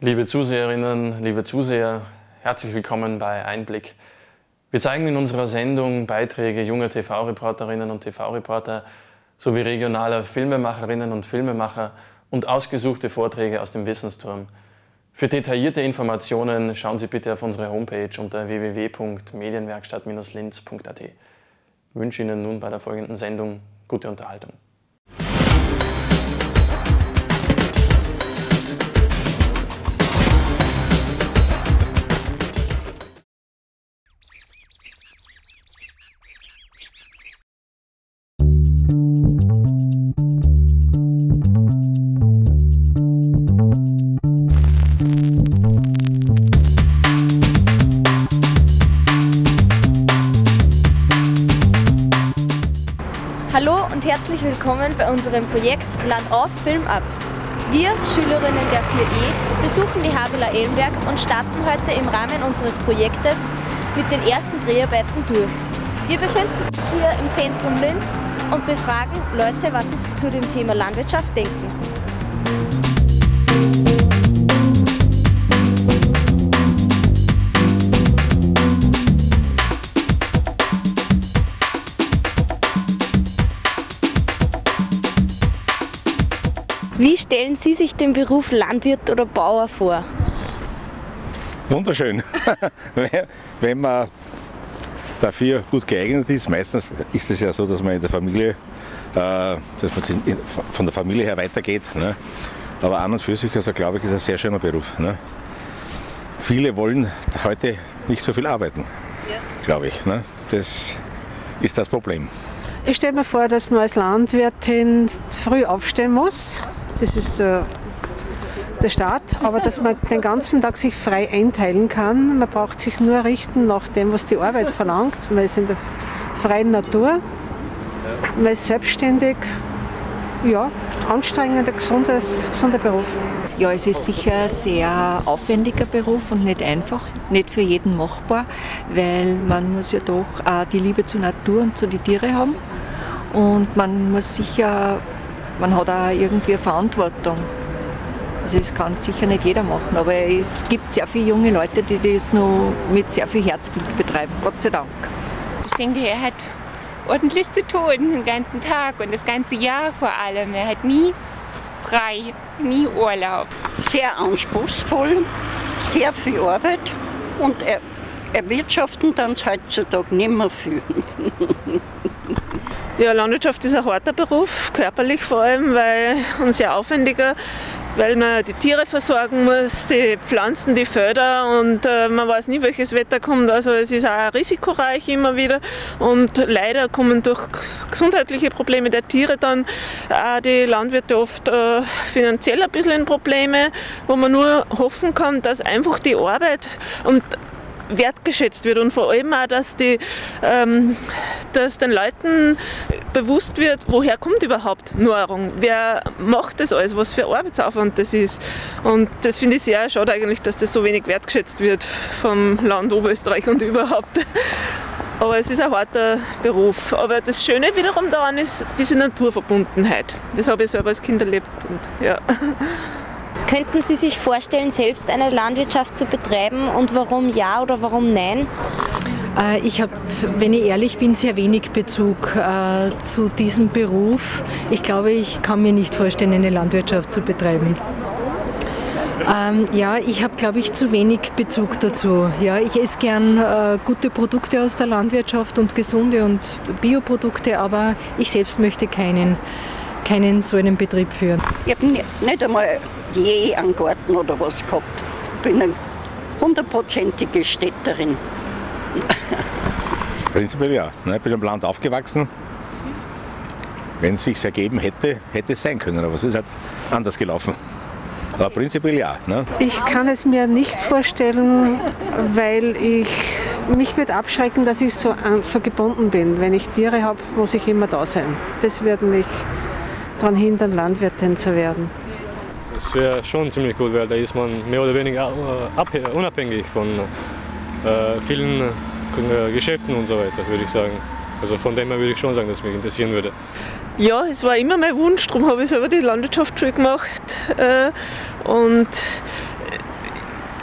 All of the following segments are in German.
Liebe Zuseherinnen, liebe Zuseher, herzlich willkommen bei Einblick. Wir zeigen in unserer Sendung Beiträge junger TV-Reporterinnen und TV-Reporter sowie regionaler Filmemacherinnen und Filmemacher und ausgesuchte Vorträge aus dem Wissensturm. Für detaillierte Informationen schauen Sie bitte auf unsere Homepage unter www.medienwerkstatt-linz.at. Ich wünsche Ihnen nun bei der folgenden Sendung gute Unterhaltung. Hallo und herzlich willkommen bei unserem Projekt Land auf, Film ab. Wir, Schülerinnen der 4E, besuchen die Havela Ellenberg und starten heute im Rahmen unseres Projektes mit den ersten Dreharbeiten durch. Wir befinden uns hier im Zentrum Linz und befragen Leute, was sie zu dem Thema Landwirtschaft denken. Wie stellen Sie sich den Beruf Landwirt oder Bauer vor? Wunderschön. Wenn man dafür gut geeignet ist, meistens ist es ja so, dass man in der Familie, dass man von der Familie her weitergeht. Ne? Aber an und für sich, also glaube ich, ist es ein sehr schöner Beruf. Ne? Viele wollen heute nicht so viel arbeiten, ja, glaube ich. Ne? Das ist das Problem. Ich stelle mir vor, dass man als Landwirtin früh aufstehen muss. Das ist der Start, aber dass man den ganzen Tag sich frei einteilen kann. Man braucht sich nur richten nach dem, was die Arbeit verlangt. Man ist in der freien Natur, man ist selbstständig, ja, anstrengender, gesunder Beruf. Ja, es ist sicher ein sehr aufwendiger Beruf und nicht einfach, nicht für jeden machbar, weil man muss ja doch auch die Liebe zur Natur und zu den Tieren haben und man hat auch irgendwie eine Verantwortung. Also das kann sicher nicht jeder machen, aber es gibt sehr viele junge Leute, die das noch mit sehr viel Herzblut betreiben, Gott sei Dank. Ich denke, er hat ordentlich zu tun den ganzen Tag und das ganze Jahr vor allem. Er hat nie frei, nie Urlaub. Sehr anspruchsvoll, sehr viel Arbeit und erwirtschaften dann heutzutage nicht mehr viel. Ja, Landwirtschaft ist ein harter Beruf, körperlich vor allem, und sehr aufwendiger, weil man die Tiere versorgen muss, die Pflanzen, die Felder und man weiß nie, welches Wetter kommt. Also es ist auch risikoreich immer wieder und leider kommen durch gesundheitliche Probleme der Tiere dann auch die Landwirte oft finanziell ein bisschen in Probleme, wo man nur hoffen kann, dass einfach die Arbeit und wertgeschätzt wird und vor allem auch, dass den Leuten bewusst wird, woher kommt überhaupt Nahrung, wer macht das alles, was für Arbeitsaufwand das ist. Und das finde ich sehr schade eigentlich, dass das so wenig wertgeschätzt wird vom Land Oberösterreich und überhaupt. Aber es ist ein harter Beruf. Aber das Schöne wiederum daran ist diese Naturverbundenheit. Das habe ich selber als Kind erlebt. Und, ja. Könnten Sie sich vorstellen, selbst eine Landwirtschaft zu betreiben und warum ja oder warum nein? Ich habe, wenn ich ehrlich bin, sehr wenig Bezug zu diesem Beruf. Ich glaube, ich kann mir nicht vorstellen, eine Landwirtschaft zu betreiben. Ja, ich habe, glaube ich, zu wenig Bezug dazu. Ja, ich esse gern gute Produkte aus der Landwirtschaft und gesunde und Bioprodukte, aber ich selbst möchte keinen so einen Betrieb führen. Ich habe nicht einmal je einen Garten oder was gehabt. Ich bin eine 100%ige Städterin. Prinzipiell ja. Ich bin am Land aufgewachsen. Wenn es sich ergeben hätte, hätte es sein können, aber es ist halt anders gelaufen. Aber prinzipiell ja. Ne? Ich kann es mir nicht vorstellen, weil mich wird abschrecken, dass ich so gebunden bin. Wenn ich Tiere habe, muss ich immer da sein. Das wird mich daran hindern, Landwirtin zu werden. Das wäre schon ziemlich gut, weil da ist man mehr oder weniger unabhängig von vielen Geschäften und so weiter, würde ich sagen. Also von dem her würde ich schon sagen, dass es mich interessieren würde. Ja, es war immer mein Wunsch, darum habe ich selber die Landwirtschaftsschule gemacht. Und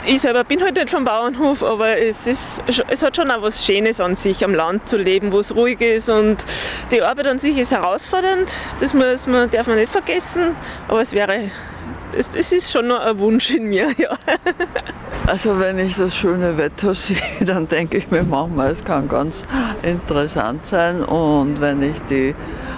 Ich selber bin halt nicht vom Bauernhof, aber es hat schon auch was Schönes an sich, am Land zu leben, wo es ruhig ist, und die Arbeit an sich ist herausfordernd, darf man nicht vergessen, aber es ist schon noch ein Wunsch in mir, ja. Also wenn ich das schöne Wetter sehe, dann denke ich mir manchmal, es kann ganz interessant sein, und wenn ich die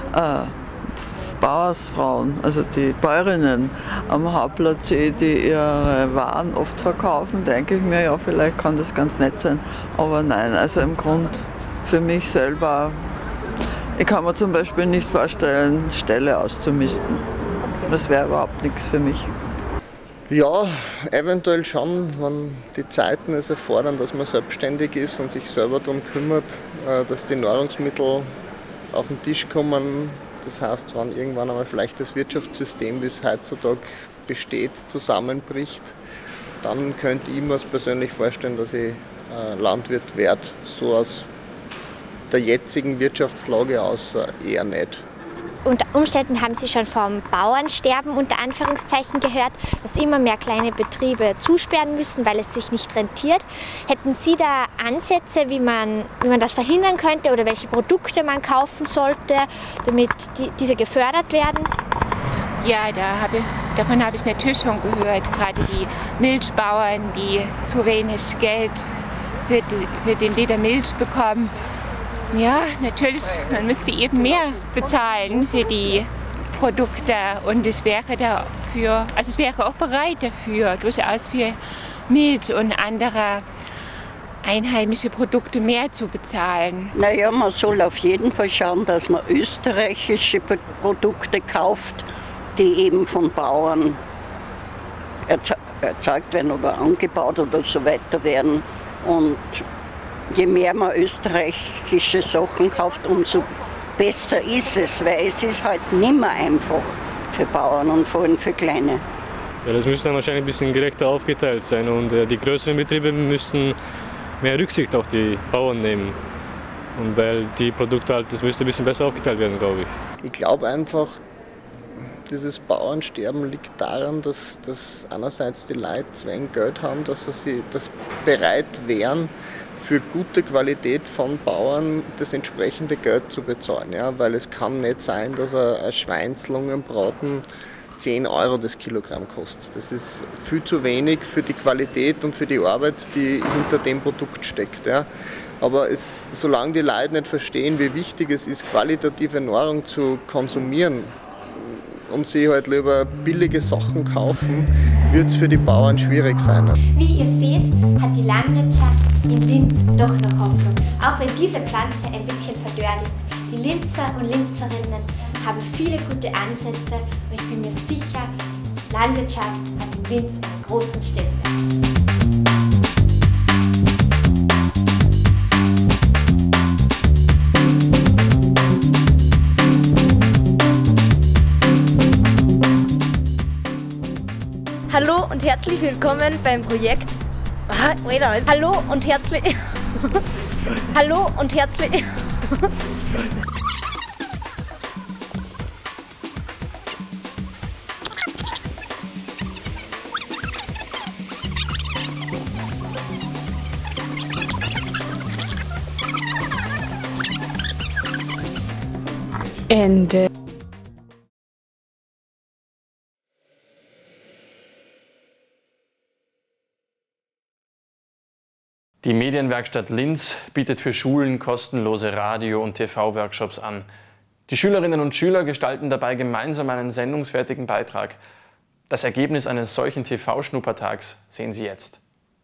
Bauersfrauen, also die Bäuerinnen am Hauptplatz sehe, die ihre Waren oft verkaufen, denke ich mir, ja, vielleicht kann das ganz nett sein. Aber nein, also im Grund für mich selber, ich kann mir zum Beispiel nicht vorstellen, Ställe auszumisten. Das wäre überhaupt nichts für mich. Ja, eventuell schon, wenn die Zeiten es erfordern, dass man selbstständig ist und sich selber darum kümmert, dass die Nahrungsmittel auf den Tisch kommen. Das heißt, wenn irgendwann einmal vielleicht das Wirtschaftssystem, wie es heutzutage besteht, zusammenbricht, dann könnte ich mir persönlich vorstellen, dass ich Landwirt werde. So aus der jetzigen Wirtschaftslage aus eher nicht. Unter Umständen haben Sie schon vom Bauernsterben unter Anführungszeichen gehört, dass immer mehr kleine Betriebe zusperren müssen, weil es sich nicht rentiert. Hätten Sie da Ansätze, wie man das verhindern könnte, oder welche Produkte man kaufen sollte, damit diese gefördert werden? Ja, davon habe ich natürlich schon gehört. Gerade die Milchbauern, die zu wenig Geld für den Liter Milch bekommen. Ja, natürlich, man müsste eben mehr bezahlen für die Produkte, und ich wäre auch bereit dafür, durchaus für Milch und andere einheimische Produkte mehr zu bezahlen. Naja, man soll auf jeden Fall schauen, dass man österreichische Produkte kauft, die eben von Bauern erzeugt werden oder angebaut oder so weiter werden. Und je mehr man österreichische Sachen kauft, umso besser ist es, weil es ist halt nicht mehr einfach für Bauern und vor allem für Kleine. Ja, das müsste dann wahrscheinlich ein bisschen gerechter aufgeteilt sein, und die größeren Betriebe müssen mehr Rücksicht auf die Bauern nehmen. Und weil die Produkte halt, das müsste ein bisschen besser aufgeteilt werden, glaube ich. Ich glaube einfach, dieses Bauernsterben liegt daran, dass einerseits die Leute zu wenig Geld haben, dass sie das bereit wären, für gute Qualität von Bauern das entsprechende Geld zu bezahlen. Ja? Weil es kann nicht sein, dass ein Schweinslungenbraten 10 € das Kilogramm kostet. Das ist viel zu wenig für die Qualität und für die Arbeit, die hinter dem Produkt steckt. Ja? Aber solange die Leute nicht verstehen, wie wichtig es ist, qualitative Nahrung zu konsumieren, und sie halt lieber billige Sachen kaufen, wird es für die Bauern schwierig sein. Wie ihr seht, hat die Landwirtschaft in Linz doch noch Hoffnung, auch wenn diese Pflanze ein bisschen verdorrt ist. Die Linzer und Linzerinnen haben viele gute Ansätze, und ich bin mir sicher, Landwirtschaft hat in Linz einen großen Stellenwert. Hallo und herzlich willkommen beim Projekt. Hallo und herzlich. Hallo und herzlich. Ende. Die Medienwerkstatt Linz bietet für Schulen kostenlose Radio- und TV-Workshops an. Die Schülerinnen und Schüler gestalten dabei gemeinsam einen sendungsfertigen Beitrag. Das Ergebnis eines solchen TV-Schnuppertags sehen Sie jetzt.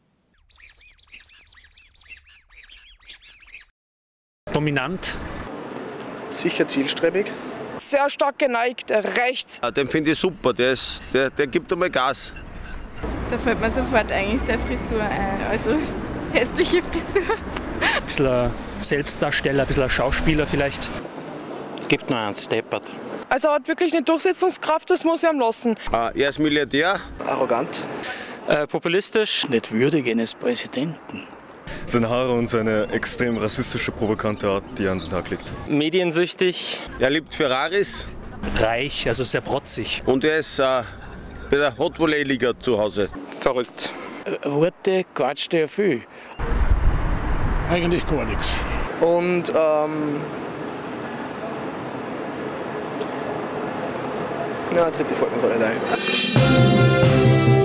Dominant. Sicher zielstrebig. Sehr stark geneigt, rechts. Den finde ich super, der gibt einmal Gas. Da fällt mir sofort eigentlich seine Frisur ein, also hässliche Frisur. Ein bisschen ein Selbstdarsteller, ein bisschen ein Schauspieler vielleicht. Gibt nur einen Steppert. Also er hat wirklich eine Durchsetzungskraft, das muss ich ihm lassen. Er ist Milliardär. Arrogant. Populistisch. Nicht würdig eines Präsidenten. Seine Haare und seine extrem rassistische, provokante Art, die er an den Tag legt. Mediensüchtig. Er liebt Ferraris. Reich, also sehr protzig. Und er ist bei der Hot Volley Liga zu Hause. Verrückt. Worte quatscht ja viel. Eigentlich gar nichts. Und ja, dritte fällt mir gerade nicht ein.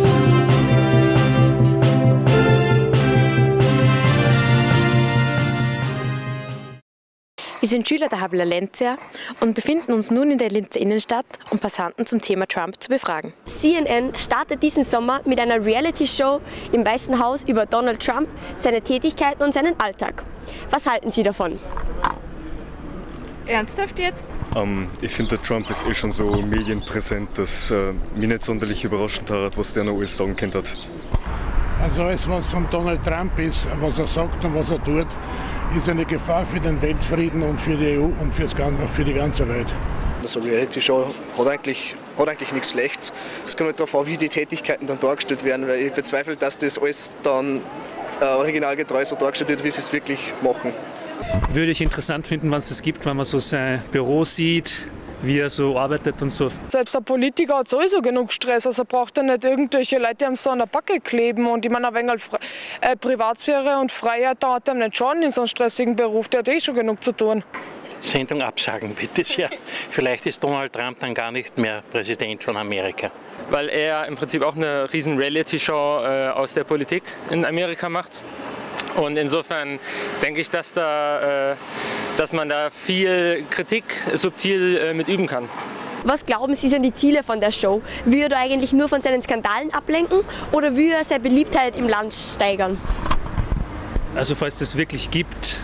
Wir sind Schüler der Habeler Lenzia und befinden uns nun in der Linzer Innenstadt, um Passanten zum Thema Trump zu befragen. CNN startet diesen Sommer mit einer Reality-Show im Weißen Haus über Donald Trump, seine Tätigkeiten und seinen Alltag. Was halten Sie davon? Ernsthaft jetzt? Ich finde, der Trump ist schon so medienpräsent, dass mich nicht sonderlich überraschend hat, was der noch alles sagen könnte. Also alles, was von Donald Trump ist, was er sagt und was er tut, ist eine Gefahr für den Weltfrieden und für die EU und für die ganze Welt. So eine Reality-Show hat eigentlich nichts Schlechtes. Es kommt halt darauf an, wie die Tätigkeiten dann dargestellt werden, weil ich bezweifle, dass das alles dann originalgetreu so dargestellt wird, wie sie es wirklich machen. Würde ich interessant finden, wenn es das gibt, wenn man so sein Büro sieht, wie er so arbeitet und so. Selbst ein Politiker hat sowieso genug Stress, also braucht er nicht irgendwelche Leute, die ihm so an der Backe kleben. Und ich meine, ein wenig Privatsphäre und Freiheit, da hat er nicht schon in so einem stressigen Beruf, der hat eh schon genug zu tun. Sendung absagen, bitte sehr. Vielleicht ist Donald Trump dann gar nicht mehr Präsident von Amerika. Weil er im Prinzip auch eine riesen Reality-Show aus der Politik in Amerika macht. Und insofern denke ich, dass man da viel Kritik subtil mit üben kann. Was glauben Sie sind die Ziele von der Show? Will er eigentlich nur von seinen Skandalen ablenken oder will er seine Beliebtheit im Land steigern? Also falls das wirklich gibt,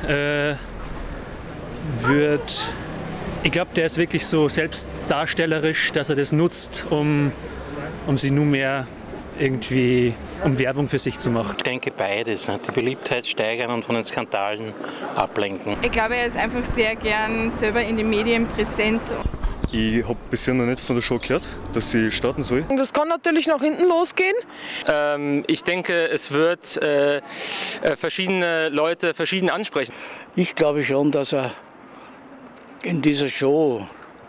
ich glaube, der ist wirklich so selbstdarstellerisch, dass er das nutzt, um sich nur mehr irgendwie um Werbung für sich zu machen. Ich denke beides, ne? Die Beliebtheit steigern und von den Skandalen ablenken. Ich glaube, er ist einfach sehr gern selber in den Medien präsent. Ich habe bisher noch nicht von der Show gehört, dass sie starten soll. Das kann natürlich nach hinten losgehen. Ich denke, es wird verschiedene Leute verschieden ansprechen. Ich glaube schon, dass er in dieser Show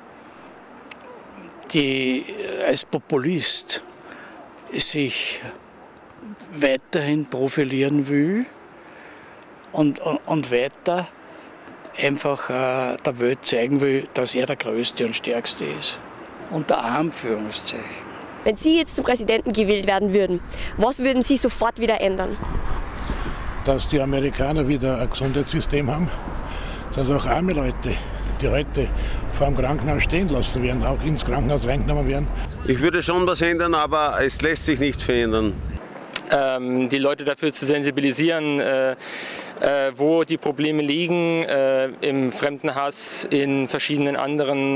als Populist sich weiterhin profilieren will und weiter einfach der Welt zeigen will, dass er der Größte und Stärkste ist. Unter Anführungszeichen. Wenn Sie jetzt zum Präsidenten gewählt werden würden, was würden Sie sofort wieder ändern? Dass die Amerikaner wieder ein Gesundheitssystem haben, dass auch arme Leute, die heute vor dem Krankenhaus stehen lassen werden, auch ins Krankenhaus reingenommen werden. Ich würde schon was ändern, aber es lässt sich nicht verändern. Die Leute dafür zu sensibilisieren, wo die Probleme liegen, im Fremdenhass, in verschiedenen anderen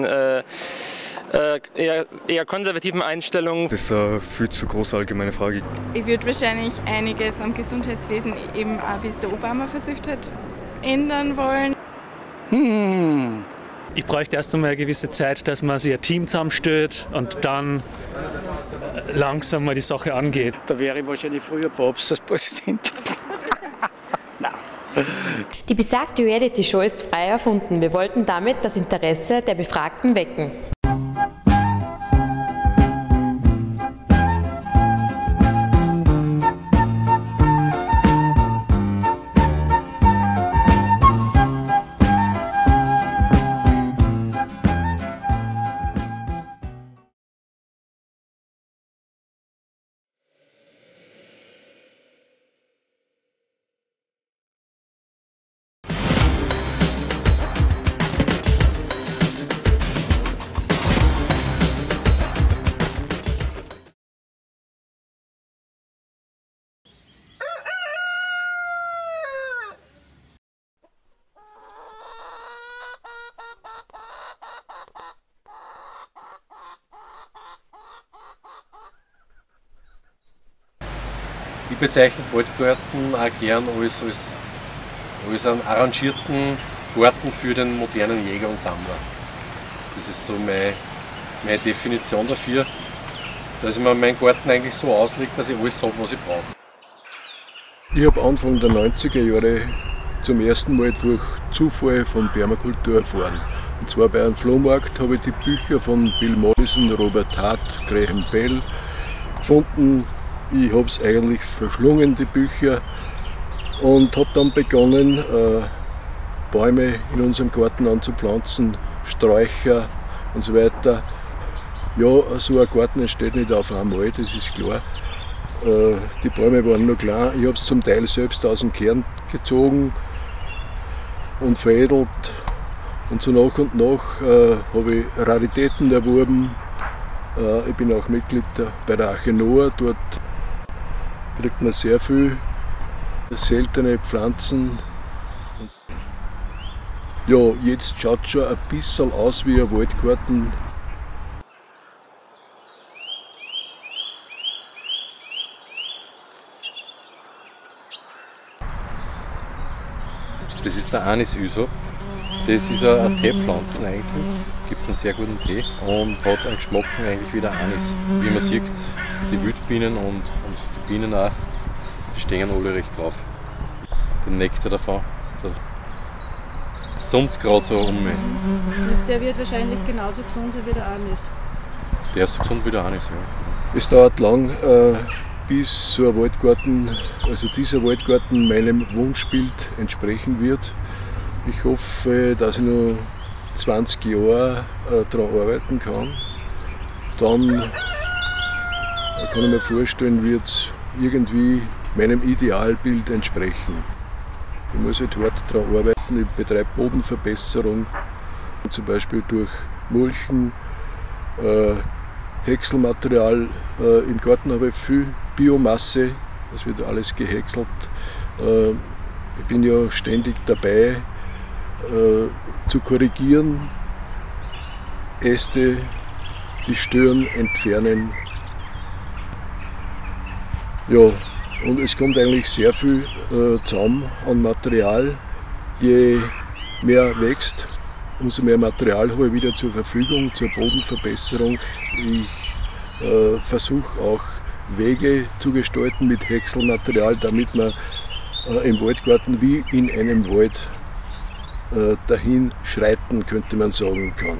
eher konservativen Einstellungen. Das ist eine viel zu große allgemeine Frage. Ich würde wahrscheinlich einiges am Gesundheitswesen, eben auch wie es der Obama versucht hat, ändern wollen. Ich bräuchte erst einmal eine gewisse Zeit, dass man sich ein Team zusammenstellt und dann langsam mal die Sache angeht. Da wäre ich wahrscheinlich früher Papst als Präsident. Die besagte Reality-Show ist frei erfunden. Wir wollten damit das Interesse der Befragten wecken. Ich bezeichne Waldgarten auch gern als einen arrangierten Garten für den modernen Jäger und Sammler. Das ist so meine Definition dafür, dass ich mir meinen Garten eigentlich so auslege, dass ich alles habe, was ich brauche. Ich habe Anfang der 90er Jahre zum ersten Mal durch Zufall von Permakultur erfahren. Und zwar bei einem Flohmarkt habe ich die Bücher von Bill Mollison, Robert Hart, Graham Bell gefunden, Ich habe es eigentlich verschlungen, die Bücher, und habe dann begonnen, Bäume in unserem Garten anzupflanzen, Sträucher und so weiter. Ja, so ein Garten entsteht nicht auf einmal, das ist klar. Die Bäume waren noch klein, ich habe es zum Teil selbst aus dem Kern gezogen und veredelt. Und so nach und nach habe ich Raritäten erworben. Ich bin auch Mitglied bei der Arche Noah. Dort kriegt man sehr viel seltene Pflanzen. Ja, jetzt schaut es schon ein bisschen aus wie ein Waldgarten. Das ist der Anis-Ysop. Das ist eine Teepflanze eigentlich, gibt einen sehr guten Tee und hat einen Geschmack eigentlich wie der Anis. Wie man sieht, die Wildbienen und die Bienen auch, die stehen alle recht drauf. Den Nektar davon, da summt es gerade so um mich. Der wird wahrscheinlich genauso gesund wie der Anis. Der ist so gesund wie der Anis, ja. Es dauert lang, bis so ein Waldgarten, also dieser Waldgarten meinem Wunschbild entsprechen wird. Ich hoffe, dass ich noch 20 Jahre daran arbeiten kann. Dann kann ich mir vorstellen, wird es irgendwie meinem Idealbild entsprechen. Ich muss halt hart daran arbeiten. Ich betreibe Bodenverbesserung, zum Beispiel durch Mulchen, Häckselmaterial. Im Garten habe ich viel Biomasse, das wird alles gehäckselt. Ich bin ja ständig dabei, zu korrigieren, Äste, die stören, entfernen. Ja, und es kommt eigentlich sehr viel zusammen an Material. Je mehr wächst, umso mehr Material habe ich wieder zur Verfügung zur Bodenverbesserung. Ich versuche auch Wege zu gestalten mit Häckselmaterial, damit man im Waldgarten wie in einem Wald dahin schreiten, könnte man sagen, kann.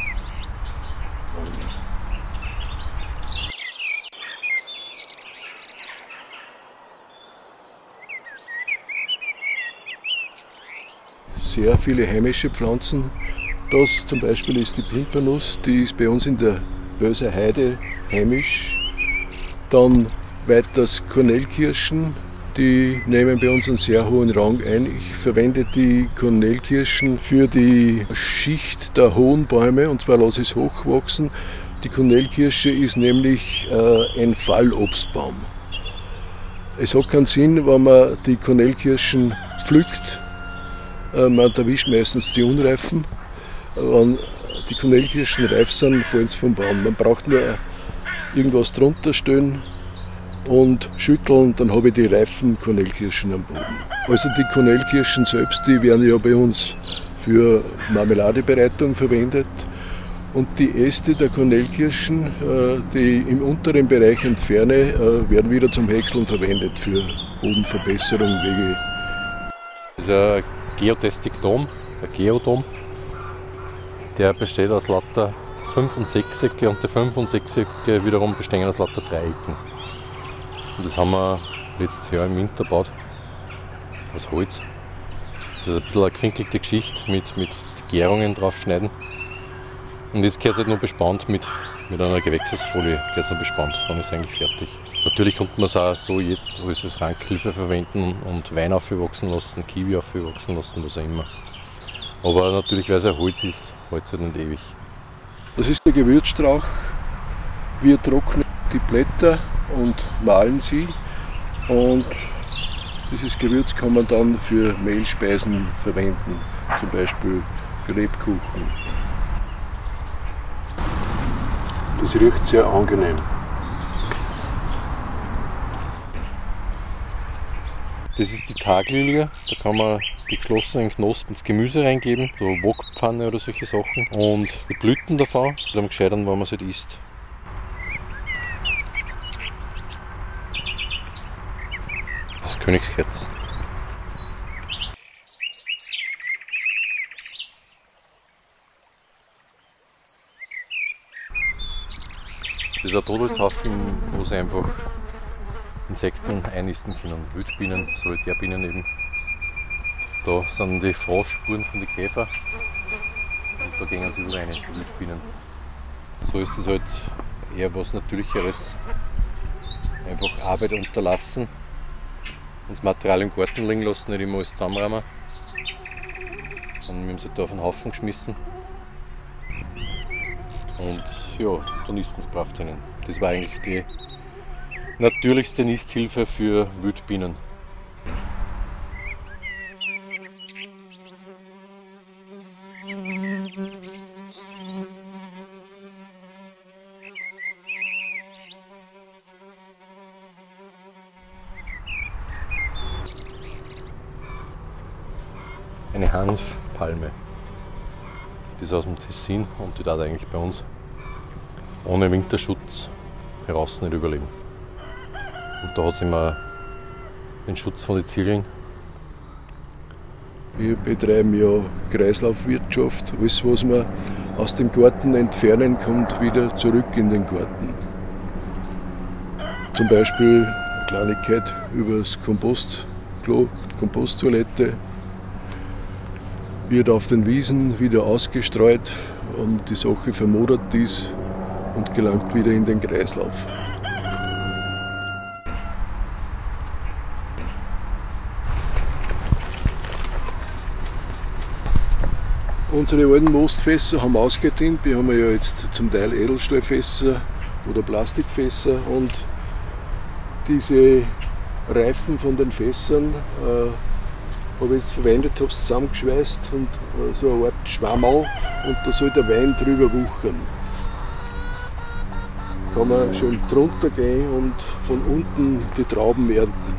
Sehr viele heimische Pflanzen. Das zum Beispiel ist die Pimpernnuss, die ist bei uns in der Wölser Heide heimisch. Dann weiters Kornelkirschen. Die nehmen bei uns einen sehr hohen Rang ein. Ich verwende die Kornelkirschen für die Schicht der hohen Bäume, und zwar lasse ich es hochwachsen. Die Kornelkirsche ist nämlich ein Fallobstbaum. Es hat keinen Sinn, wenn man die Kornelkirschen pflückt. Man erwischt meistens die Unreifen. Wenn die Kornelkirschen reif sind, fallen sie vom Baum. Man braucht nur irgendwas drunter stellen und schütteln, dann habe ich die reifen Kornelkirschen am Boden. Also die Kornelkirschen selbst, die werden ja bei uns für Marmeladebereitung verwendet. Und die Äste der Kornelkirschen, die im unteren Bereich entferne, werden wieder zum Häckseln verwendet für Bodenverbesserung, Wege. Das ist ein Geodästikdom, ein Geodom. Der besteht aus lauter 5- und 6-Ecke, und die 5- und 6-Ecke wiederum bestehen aus lauter Dreiecken. Und das haben wir letztes Jahr im Winter gebaut, aus Holz. Das ist ein bisschen eine gewinkelte Geschichte mit Gärungen draufschneiden. Und jetzt gehört es halt noch bespannt mit einer Gewächshausfolie, gehört noch bespannt, dann ist es eigentlich fertig. Natürlich konnte man es auch so jetzt als Rankhilfe verwenden und Wein aufwachsen lassen, Kiwi aufwachsen lassen, was auch immer. Aber natürlich, weil es ein Holz ist, hält es halt nicht ewig. Das ist der Gewürzstrauch. Wir trocknen die Blätter und mahlen sie, und dieses Gewürz kann man dann für Mehlspeisen verwenden, zum Beispiel für Lebkuchen. Das riecht sehr angenehm. Das ist die Taglilie, da kann man die geschlossenen Knospen ins Gemüse reingeben, so Wokpfanne oder solche Sachen. Und die Blüten davon, am gescheitern, wenn man es halt isst. Das ist Königskerze. Das ist ein Todelshaufen, wo sie einfach Insekten einnisten können, Wildbienen, Solitärbienen eben. Da sind die Fraßspuren von den Käfer und da gehen sie überall rein, die Wildbienen. So ist das halt eher was Natürlicheres. Einfach Arbeit unterlassen, das Material im Garten liegen lassen, nicht immer alles zusammenräumen. Und wir haben sie da auf den Haufen geschmissen. Und ja, da nisten sie brav drinnen. Das war eigentlich die natürlichste Nisthilfe für Wildbienen. Eine Hanfpalme. Die ist aus dem Tessin und die darf eigentlich bei uns ohne Winterschutz heraus nicht überleben. Und da hat sie immer den Schutz von den Ziegeln. Wir betreiben ja Kreislaufwirtschaft. Alles, was man aus dem Garten entfernen, kommt wieder zurück in den Garten. Zum Beispiel eine Kleinigkeit über das Kompostklo, Komposttoilette, wird auf den Wiesen wieder ausgestreut und die Sache vermodert dies und gelangt wieder in den Kreislauf. Unsere alten Mostfässer haben ausgedient. Wir haben ja jetzt zum Teil Edelstahlfässer oder Plastikfässer und diese Reifen von den Fässern habe ich jetzt verwendet, habe es zusammengeschweißt und so eine Art Schwammerl und da soll der Wein drüber wuchern. Kann man schön drunter gehen und von unten die Trauben ernten.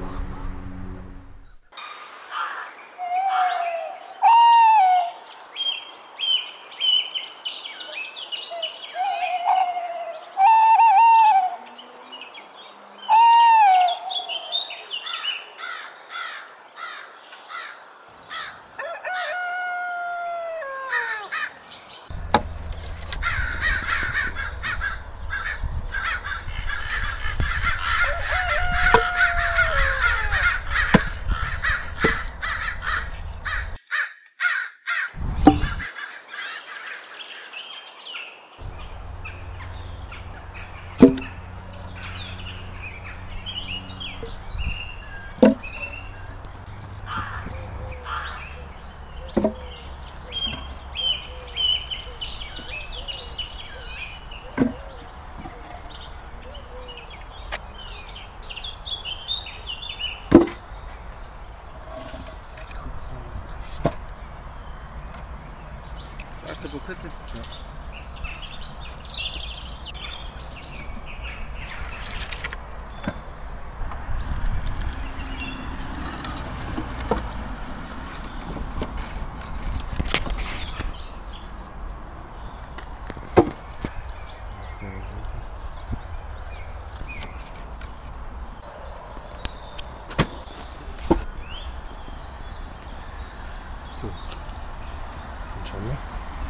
So, dann schauen wir.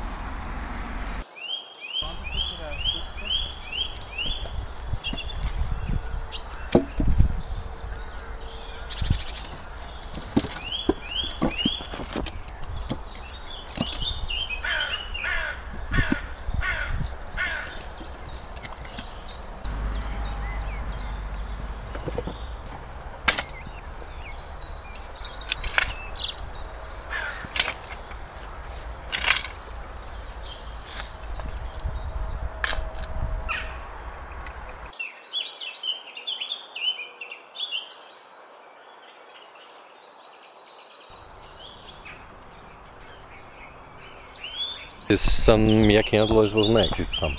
Das sind mehr Kernel, als was wir eingesetzt haben.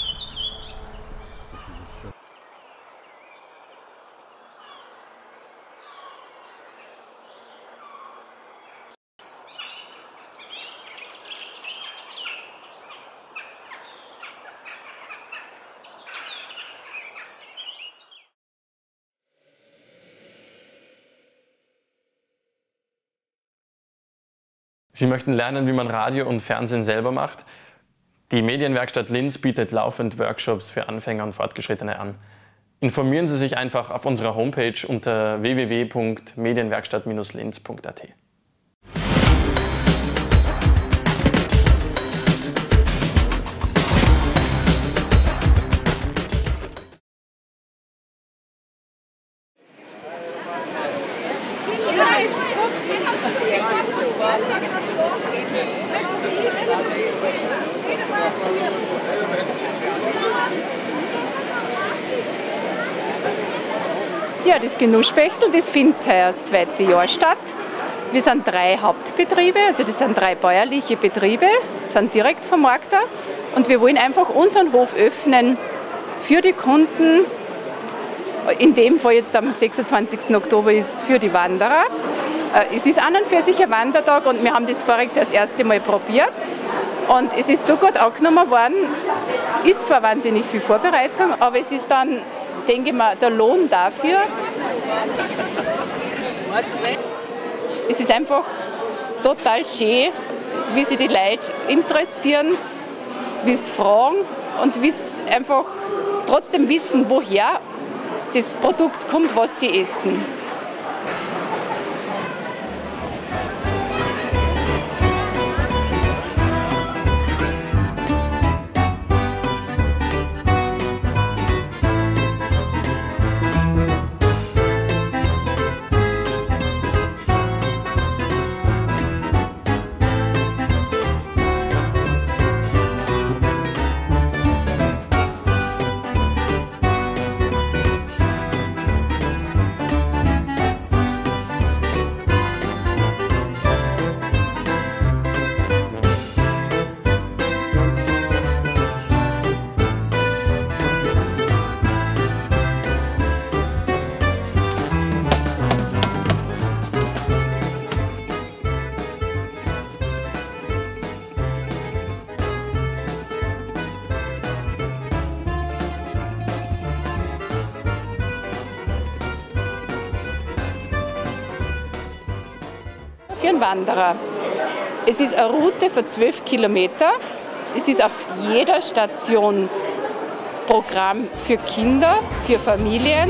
Sie möchten lernen, wie man Radio und Fernsehen selber macht? Die Medienwerkstatt Linz bietet laufend Workshops für Anfänger und Fortgeschrittene an. Informieren Sie sich einfach auf unserer Homepage unter www.medienwerkstatt-linz.at. Ja, das Genussspechtel, das findet heuer das zweite Jahr statt. Wir sind 3 Hauptbetriebe, also das sind 3 bäuerliche Betriebe, sind Direktvermarkter und wir wollen einfach unseren Hof öffnen für die Kunden. In dem Fall jetzt am 26. Oktober ist für die Wanderer. Es ist an und für sich ein Wandertag und wir haben das voriges Jahr das erste Mal probiert. Und es ist so gut angenommen worden, ist zwar wahnsinnig viel Vorbereitung, aber es ist dann, denke ich mal, der Lohn dafür. Es ist einfach total schön, wie sich die Leute interessieren, wie sie fragen und wie sie einfach trotzdem wissen, woher das Produkt kommt, was sie essen. Für einen Wanderer. Es ist eine Route von 12 Kilometer. Es ist auf jeder Station Programm für Kinder, für Familien.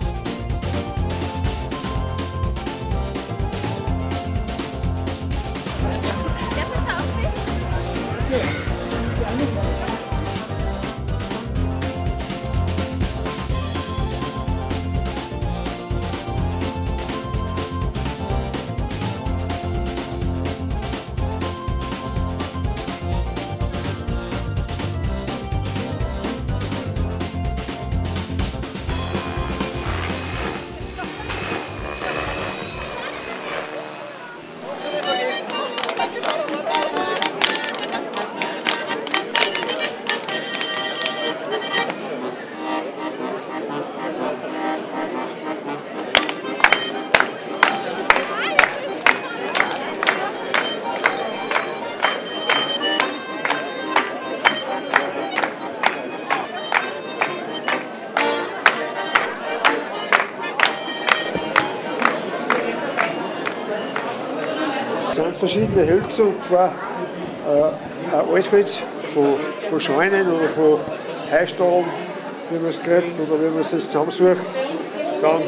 Es sind verschiedene Hölzer, und zwar ein Altholz von Scheunen oder von Heustahlen, wie man es kriegt oder wie man es zusammensucht. Dann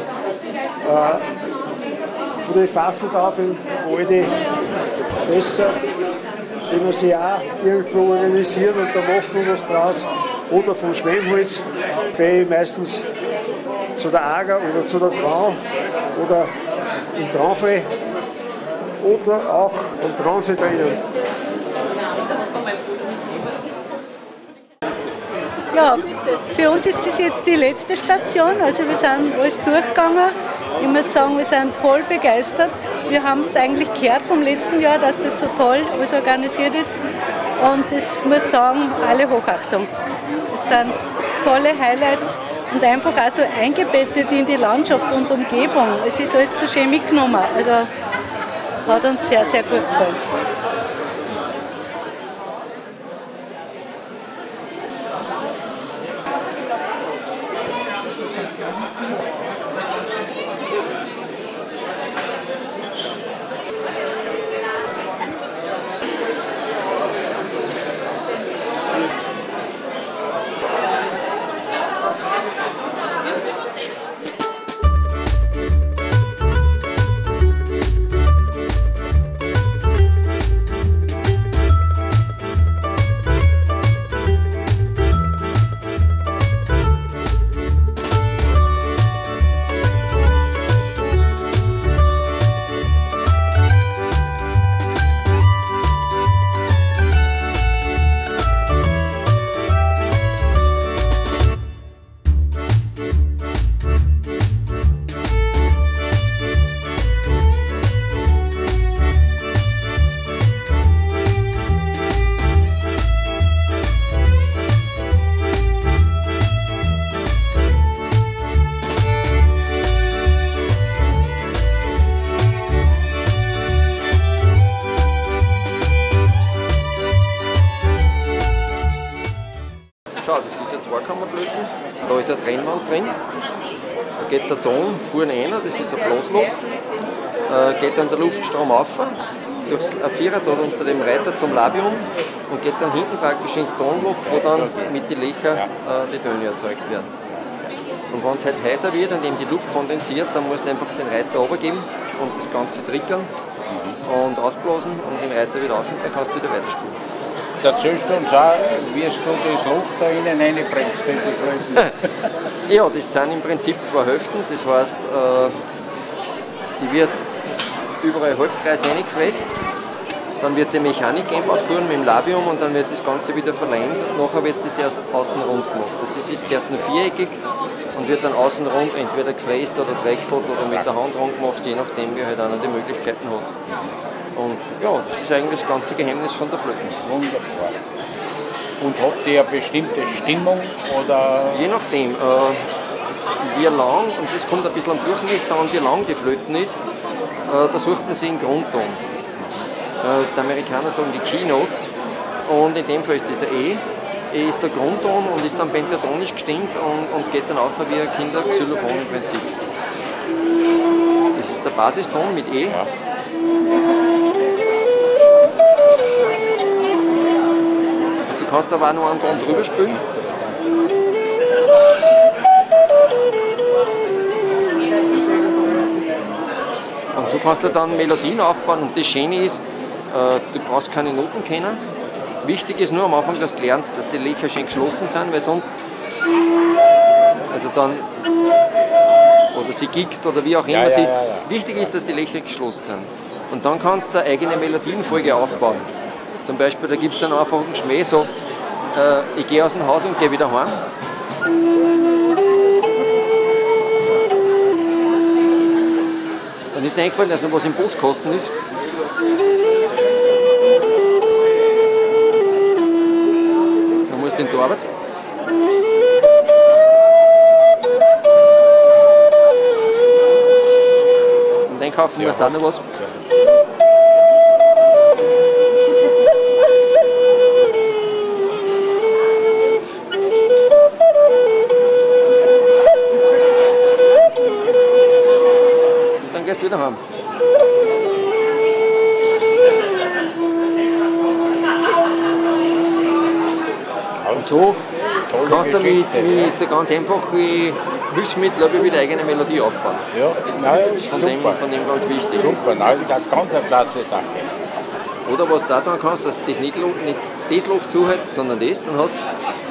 von den Fasseltafeln, alte Fässer, die man sich auch irgendwo organisiert und da macht man was draus. Oder vom Schwemmholz, gehe ich meistens zu der Ager oder zu der Traun oder im Traunfall. Oder auch am Traunsee drinnen. Ja, für uns ist das jetzt die letzte Station, also wir sind alles durchgegangen. Ich muss sagen, wir sind voll begeistert. Wir haben es eigentlich gehört vom letzten Jahr, dass das so toll alles organisiert ist. Und das muss ich sagen, alle Hochachtung. Es sind tolle Highlights und einfach auch so eingebettet in die Landschaft und Umgebung. Es ist alles so schön mitgenommen. Also, hat uns sehr, sehr gut gefallen. Ja, das ist eine Zweikammerflöten. Da ist eine Trennwand drin. Da geht der Ton vorne rein, das ist ein Blasloch. Geht dann der Luftstrom auf, durchs Vierer dort unter dem Reiter zum Labium und geht dann hinten praktisch ins Tonloch, wo dann mit den Löchern die Töne erzeugt werden. Und wenn es halt heißer wird und eben die Luft kondensiert, dann musst du einfach den Reiter runtergeben und das Ganze triggern und ausblasen und den Reiter wieder auf und dann kannst du wieder weiterspielen. Erzählst du uns auch, wie du das Loch da innen reinbringst? Ja, das sind im Prinzip 2 Hälften, das heißt, die wird überall Halbkreis reingefräst, dann wird die Mechanik eingebaut vorne mit dem Labium und dann wird das Ganze wieder verlängert und nachher wird das erst außen rund gemacht. Das ist zuerst nur viereckig und wird dann außen rund entweder gefräst oder drechselt oder mit der Hand rund gemacht, je nachdem, wie halt einer die Möglichkeiten hat. Und ja, das ist eigentlich das ganze Geheimnis von der Flöten. Wunderbar. Und habt ihr eine bestimmte Stimmung? Oder? Je nachdem, wie lang, und das kommt ein bisschen am Durchmesser an, wie lang die Flöten ist, da sucht man sich einen Grundton. Die Amerikaner sagen die Keynote und in dem Fall ist dieser E. E ist der Grundton und ist dann pentatonisch gestimmt und geht dann auf wie ein Kinderxylophon im Prinzip. Das ist der Basiston mit E. Ja. Du kannst aber auch noch einen Ton drüber spielen. Und so kannst du dann Melodien aufbauen und das Schöne ist, du brauchst keine Noten kennen. Wichtig ist nur am Anfang, dass du lernst, dass die Löcher schön geschlossen sind, weil sonst, also dann, oder sie gickst oder wie auch immer, wichtig ist, dass die Löcher geschlossen sind. Und dann kannst du eine eigene Melodienfolge aufbauen. Zum Beispiel, da gibt es dann einfach einen Schmäh, so, ich gehe aus dem Haus und gehe wieder heim. Dann ist dir eingefallen, dass noch was im Buskasten ist. Dann musst du in die Arbeit. Und einkaufen musst du auch noch was. Gehst du wieder heim. Und so kannst du mit so ganz einfachen Hilfsmitteln wieder eigene Melodie aufbauen. Ja, nein, von dem ganz wichtig. Super, nein, das ist eine ganz klasse Sache. Oder was du da tun kannst, dass du das nicht das Loch zuhältst, sondern das, dann hast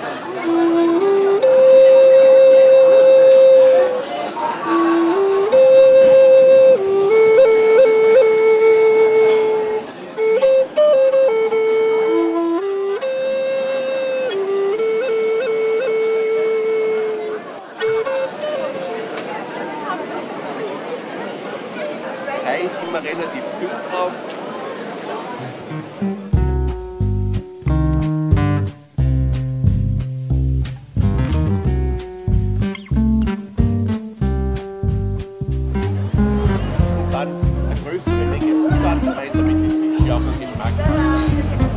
ist immer relativ dünn drauf. Und dann eine größere Menge Zutaten rein, damit die Fische auch einen Geschmack haben.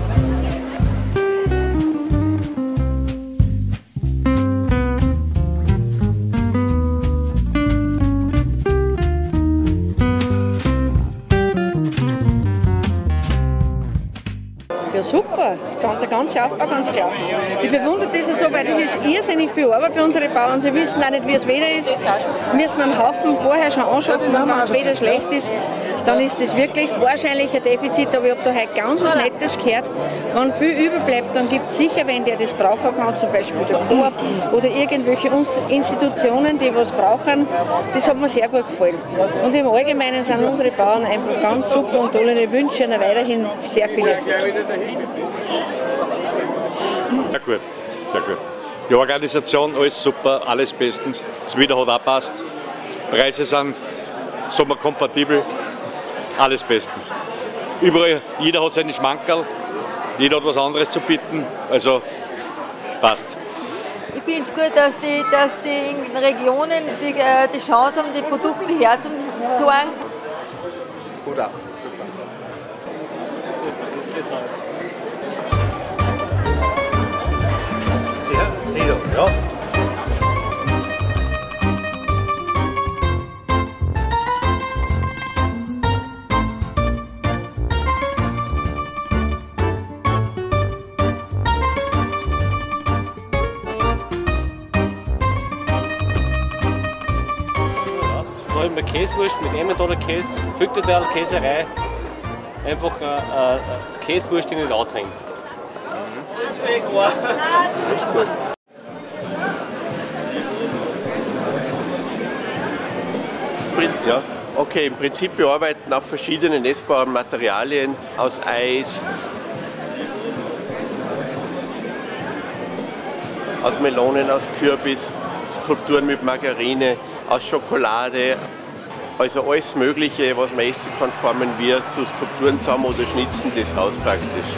Ja, super, der ganze Aufbau ganz klasse. Ich bewundere das so, weil das ist irrsinnig viel Arbeit für unsere Bauern. Sie wissen auch nicht, wie das Wetter ist, müssen einen Haufen vorher schon anschauen, wenn das Wetter schlecht ist. Dann ist das wirklich wahrscheinlich ein Defizit, aber ich habe da heute ganz was Nettes gehört. Wenn viel überbleibt, dann gibt es sicher, wenn der das brauchen kann, zum Beispiel der Coop oder irgendwelche Institutionen, die was brauchen. Das hat mir sehr gut gefallen. Und im Allgemeinen sind unsere Bauern einfach ganz super und toll. Ich wünsche ihnen weiterhin sehr viel Erfolg. Sehr gut, sehr gut. Die Organisation, alles super, alles bestens. Das Wetter hat auch passt. Preise sind sommerkompatibel. Alles bestens. Überall, jeder hat seine Schmankerl, jeder hat was anderes zu bieten, also passt. Ich finde es gut, dass die in den Regionen die Chance haben, die Produkte herzusorgen. Oder? Ja, der Käsewurst mit Emmentaler Käse, Früchtetotal, Käserei. Einfach eine Käsewurst, die nicht ausrennt. Das ist gut. Ja, okay, im Prinzip wir arbeiten auf verschiedenen essbaren Materialien, aus Eis, aus Melonen, aus Kürbis, Skulpturen mit Margarine, aus Schokolade. Also alles Mögliche, was man essen kann, formen wir zu Skulpturen zusammen oder schnitzen das aus praktisch.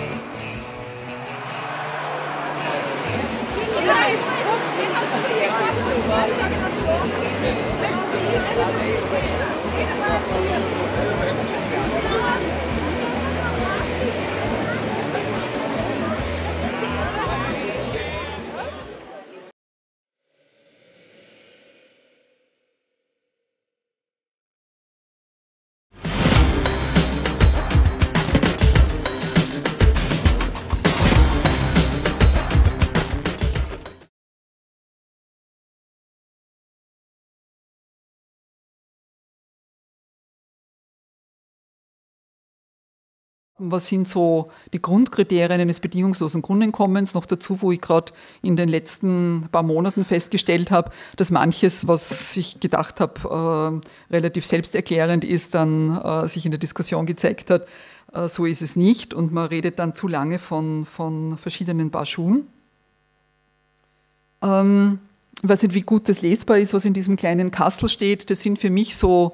Was sind so die Grundkriterien eines bedingungslosen Grundeinkommens? Noch dazu, wo ich gerade in den letzten paar Monaten festgestellt habe, dass manches, was ich gedacht habe, relativ selbsterklärend ist, dann sich in der Diskussion gezeigt hat, so ist es nicht. Und man redet dann zu lange von verschiedenen Paar Schuhen. Ich weiß nicht, wie gut das lesbar ist, was in diesem kleinen Kastel steht. Das sind für mich so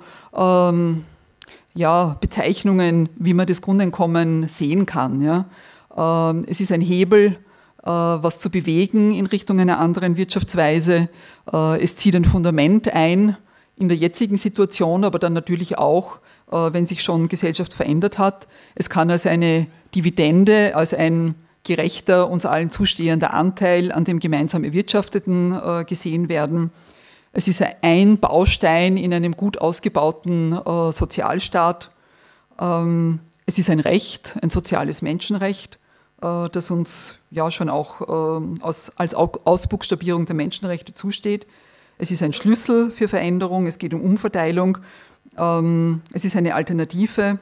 Bezeichnungen, wie man das Grundeinkommen sehen kann. Ja. Es ist ein Hebel, was zu bewegen in Richtung einer anderen Wirtschaftsweise. Es zieht ein Fundament ein in der jetzigen Situation, aber dann natürlich auch, wenn sich schon Gesellschaft verändert hat. Es kann als eine Dividende, als ein gerechter, uns allen zustehender Anteil an dem gemeinsam Erwirtschafteten gesehen werden. Es ist ein Baustein in einem gut ausgebauten Sozialstaat. Es ist ein Recht, ein soziales Menschenrecht, das uns ja schon auch als Ausbuchstabierung der Menschenrechte zusteht. Es ist ein Schlüssel für Veränderung, es geht um Umverteilung. Es ist eine Alternative.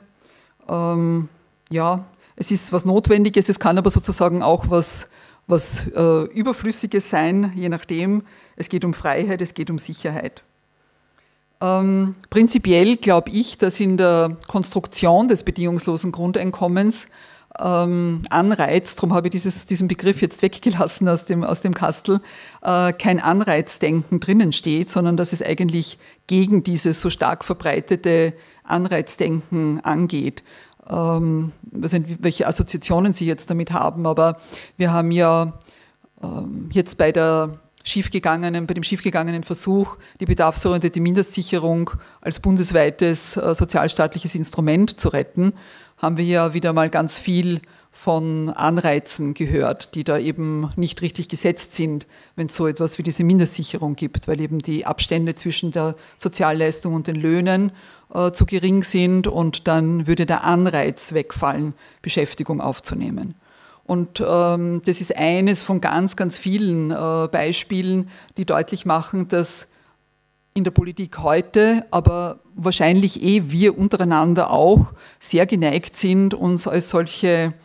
Es ist was Notwendiges, es kann aber sozusagen auch was Überflüssiges sein, je nachdem. Es geht um Freiheit, es geht um Sicherheit. Prinzipiell glaube ich, dass in der Konstruktion des bedingungslosen Grundeinkommens Anreiz, darum habe ich diesen Begriff jetzt weggelassen aus dem Kastel, kein Anreizdenken drinnen steht, sondern dass es eigentlich gegen dieses so stark verbreitete Anreizdenken angeht. Ich weiß nicht, welche Assoziationen Sie jetzt damit haben, aber wir haben ja jetzt bei dem schiefgegangenen Versuch, die bedarfsorientierte Mindestsicherung als bundesweites sozialstaatliches Instrument zu retten, haben wir ja wieder mal ganz viel von Anreizen gehört, die da eben nicht richtig gesetzt sind, wenn es so etwas wie diese Mindestsicherung gibt, weil eben die Abstände zwischen der Sozialleistung und den Löhnen zu gering sind und dann würde der Anreiz wegfallen, Beschäftigung aufzunehmen. Und das ist eines von ganz, ganz vielen Beispielen, die deutlich machen, dass in der Politik heute, aber wahrscheinlich wir untereinander auch sehr geneigt sind, uns als solche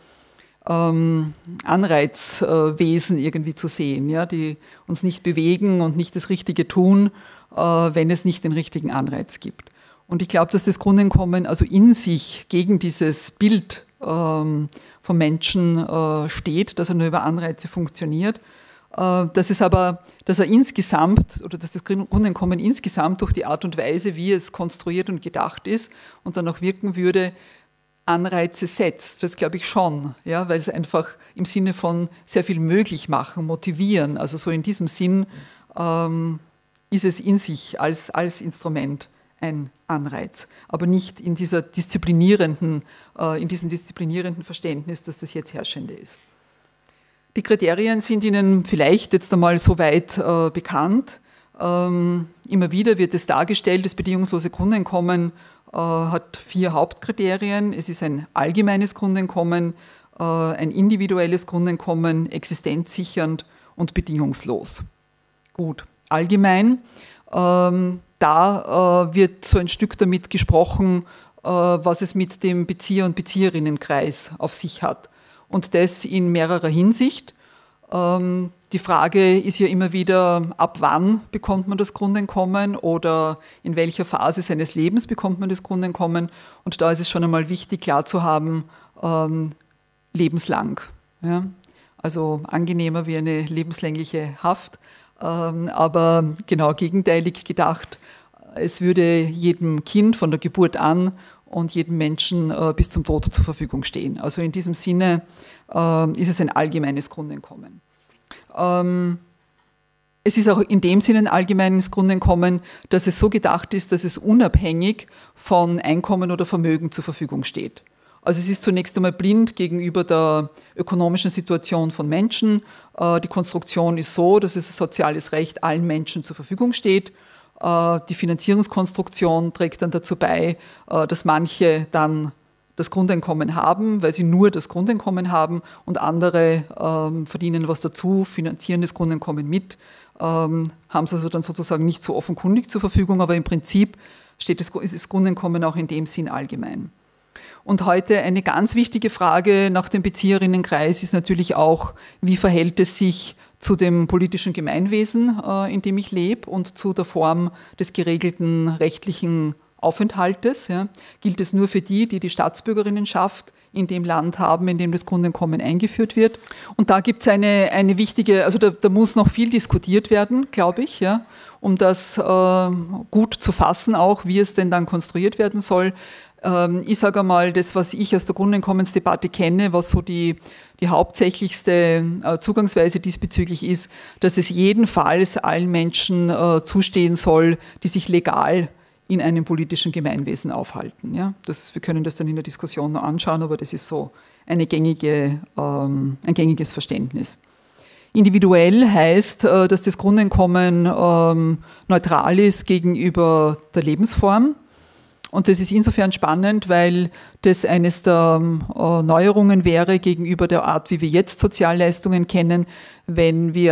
Anreizwesen irgendwie zu sehen, ja, die uns nicht bewegen und nicht das Richtige tun, wenn es nicht den richtigen Anreiz gibt. Und ich glaube, dass das Grundeinkommen also in sich gegen dieses Bild vom Menschen steht, dass er nur über Anreize funktioniert, dass er insgesamt oder dass das Grundeinkommen insgesamt durch die Art und Weise, wie es konstruiert und gedacht ist und dann auch wirken würde, Anreize setzt. Das glaube ich schon, ja, weil es einfach im Sinne von sehr viel möglich machen, motivieren, also so in diesem Sinn ist es in sich als Instrument ein Anreiz, aber nicht in diesem disziplinierenden Verständnis, dass das jetzt herrschende ist. Die Kriterien sind Ihnen vielleicht jetzt einmal soweit bekannt. Immer wieder wird es dargestellt, das bedingungslose Grundeinkommen hat 4 Hauptkriterien. Es ist ein allgemeines Grundeinkommen, ein individuelles Grundeinkommen, existenzsichernd und bedingungslos. Gut, allgemein. da wird so ein Stück damit gesprochen, was es mit dem Bezieher- und Bezieherinnenkreis auf sich hat. Und das in mehrerer Hinsicht. Die Frage ist ja immer wieder, ab wann bekommt man das Grundeinkommen oder in welcher Phase seines Lebens bekommt man das Grundeinkommen. Und da ist es schon einmal wichtig, klar zu haben, lebenslang. Ja? Also angenehmer wie eine lebenslängliche Haft, aber genau gegenteilig gedacht. Es würde jedem Kind von der Geburt an und jedem Menschen bis zum Tod zur Verfügung stehen. Also in diesem Sinne ist es ein allgemeines Grundeinkommen. Es ist auch in dem Sinne ein allgemeines Grundeinkommen, dass es so gedacht ist, dass es unabhängig von Einkommen oder Vermögen zur Verfügung steht. Also es ist zunächst einmal blind gegenüber der ökonomischen Situation von Menschen. Die Konstruktion ist so, dass es ein soziales Recht allen Menschen zur Verfügung steht. Die Finanzierungskonstruktion trägt dann dazu bei, dass manche dann das Grundeinkommen haben, weil sie nur das Grundeinkommen haben und andere verdienen was dazu, finanzieren das Grundeinkommen mit, haben es also dann sozusagen nicht so offenkundig zur Verfügung, aber im Prinzip ist das Grundeinkommen auch in dem Sinn allgemein. Und heute eine ganz wichtige Frage nach dem Bezieherinnenkreis ist natürlich auch, wie verhält es sich zu dem politischen Gemeinwesen, in dem ich lebe und zu der Form des geregelten rechtlichen Aufenthaltes. Ja. Gilt es nur für die Staatsbürgerinnenschaft in dem Land haben, in dem das Grundeinkommen eingeführt wird. Und da gibt es eine wichtige, also da muss noch viel diskutiert werden, glaube ich, ja, um das gut zu fassen, auch wie es denn dann konstruiert werden soll. Ich sage einmal, das, was ich aus der Grundeinkommensdebatte kenne, was so die hauptsächlichste Zugangsweise diesbezüglich ist, dass es jedenfalls allen Menschen zustehen soll, die sich legal in einem politischen Gemeinwesen aufhalten. Ja? Wir können das dann in der Diskussion noch anschauen, aber das ist so ein gängiges Verständnis. Individuell heißt, dass das Grundeinkommen neutral ist gegenüber der Lebensform. Und das ist insofern spannend, weil das eines der Neuerungen wäre gegenüber der Art, wie wir jetzt Sozialleistungen kennen. Wenn wir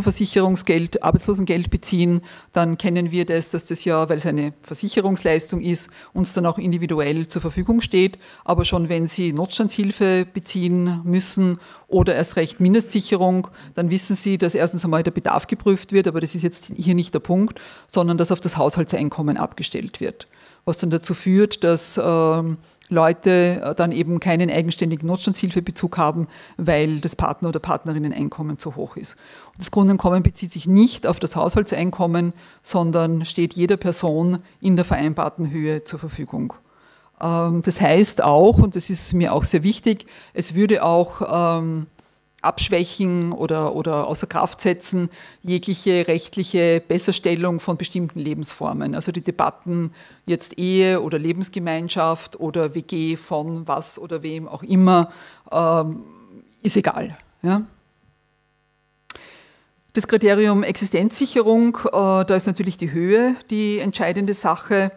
Arbeitslosengeld beziehen, dann kennen wir das, dass das ja, weil es eine Versicherungsleistung ist, uns dann auch individuell zur Verfügung steht. Aber schon wenn Sie Notstandshilfe beziehen müssen oder erst recht Mindestsicherung, dann wissen Sie, dass erstens einmal der Bedarf geprüft wird, aber das ist jetzt hier nicht der Punkt, sondern dass auf das Haushaltseinkommen abgestellt wird. Was dann dazu führt, dass Leute dann eben keinen eigenständigen Notstandshilfebezug haben, weil das Partner- oder Partnerinneneinkommen zu hoch ist. Und das Grundeinkommen bezieht sich nicht auf das Haushaltseinkommen, sondern steht jeder Person in der vereinbarten Höhe zur Verfügung. Das heißt auch, und das ist mir auch sehr wichtig, es würde auch abschwächen oder außer Kraft setzen, jegliche rechtliche Besserstellung von bestimmten Lebensformen. Also die Debatten jetzt Ehe oder Lebensgemeinschaft oder WG von was oder wem auch immer, ist egal. Ja? Das Kriterium Existenzsicherung, da ist natürlich die Höhe die entscheidende Sache.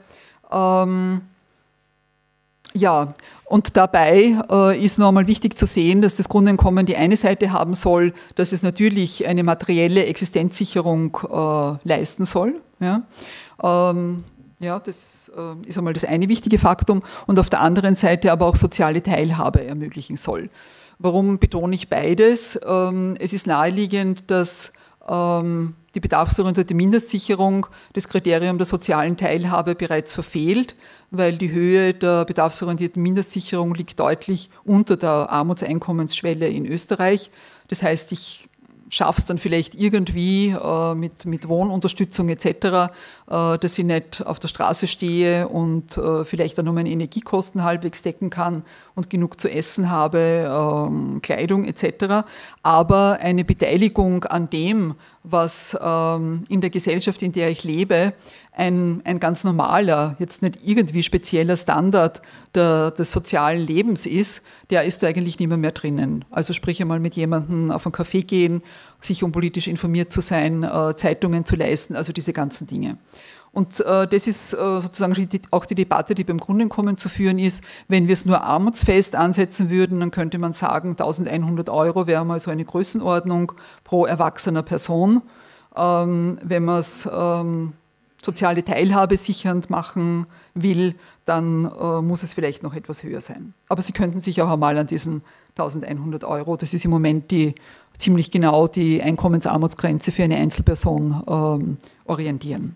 Ja, und dabei ist noch einmal wichtig zu sehen, dass das Grundeinkommen die eine Seite haben soll, dass es natürlich eine materielle Existenzsicherung leisten soll. Ja, das ist einmal das eine wichtige Faktum und auf der anderen Seite aber auch soziale Teilhabe ermöglichen soll. Warum betone ich beides? Es ist naheliegend, dass die bedarfsorientierte Mindestsicherung das Kriterium der sozialen Teilhabe bereits verfehlt, weil die Höhe der bedarfsorientierten Mindestsicherung liegt deutlich unter der Armutseinkommensschwelle in Österreich. Das heißt, ich schaffe es dann vielleicht irgendwie mit Wohnunterstützung etc., dass ich nicht auf der Straße stehe und vielleicht dann nur meine Energiekosten halbwegs decken kann und genug zu essen habe, Kleidung etc. Aber eine Beteiligung an dem, was in der Gesellschaft, in der ich lebe, ein ganz normaler, jetzt nicht irgendwie spezieller Standard des sozialen Lebens ist, der ist da eigentlich nicht mehr drinnen. Also sprich einmal mit jemandem auf einen Café gehen, sich um politisch informiert zu sein, Zeitungen zu leisten, also diese ganzen Dinge. Und das ist sozusagen auch die Debatte, die beim Grundeinkommen zu führen ist. Wenn wir es nur armutsfest ansetzen würden, dann könnte man sagen, 1.100 € wäre mal so eine Größenordnung pro erwachsener Person. Wenn man es soziale Teilhabe sichernd machen will, dann muss es vielleicht noch etwas höher sein. Aber Sie könnten sich auch einmal an diesen 1.100 €, das ist im Moment ziemlich genau die Einkommensarmutsgrenze für eine Einzelperson, orientieren.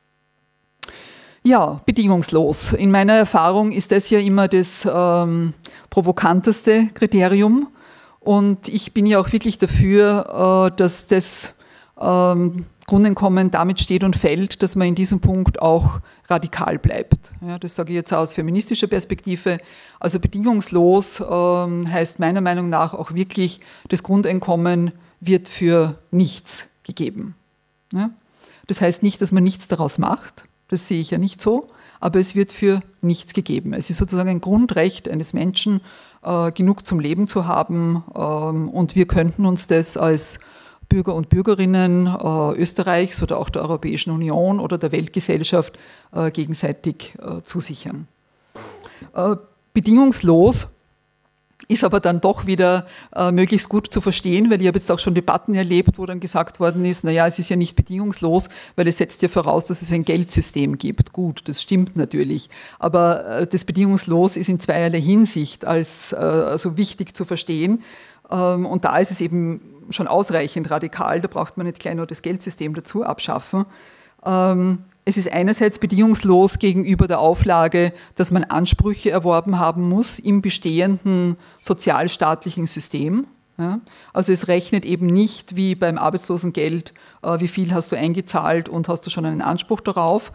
Ja, bedingungslos. In meiner Erfahrung ist das ja immer das provokanteste Kriterium. Und ich bin ja auch wirklich dafür, dass das Grundeinkommen damit steht und fällt, dass man in diesem Punkt auch radikal bleibt. Ja, das sage ich jetzt aus feministischer Perspektive. Also bedingungslos heißt meiner Meinung nach auch wirklich, das Grundeinkommen wird für nichts gegeben. Ja? Das heißt nicht, dass man nichts daraus macht, das sehe ich ja nicht so, aber es wird für nichts gegeben. Es ist sozusagen ein Grundrecht eines Menschen, genug zum Leben zu haben, und wir könnten uns das als Bürger und Bürgerinnen Österreichs oder auch der Europäischen Union oder der Weltgesellschaft gegenseitig zusichern. Bedingungslos ist aber dann doch wieder möglichst gut zu verstehen, weil ich habe jetzt auch schon Debatten erlebt, wo dann gesagt worden ist, naja, es ist ja nicht bedingungslos, weil es setzt ja voraus, dass es ein Geldsystem gibt. Gut, das stimmt natürlich, aber das bedingungslos ist in zweierlei Hinsicht also wichtig zu verstehen. Und da ist es eben schon ausreichend radikal, da braucht man nicht gleich nur das Geldsystem dazu abschaffen. Es ist einerseits bedingungslos gegenüber der Auflage, dass man Ansprüche erworben haben muss im bestehenden sozialstaatlichen System. Ja? Also es rechnet eben nicht wie beim Arbeitslosengeld, wie viel hast du eingezahlt und hast du schon einen Anspruch darauf.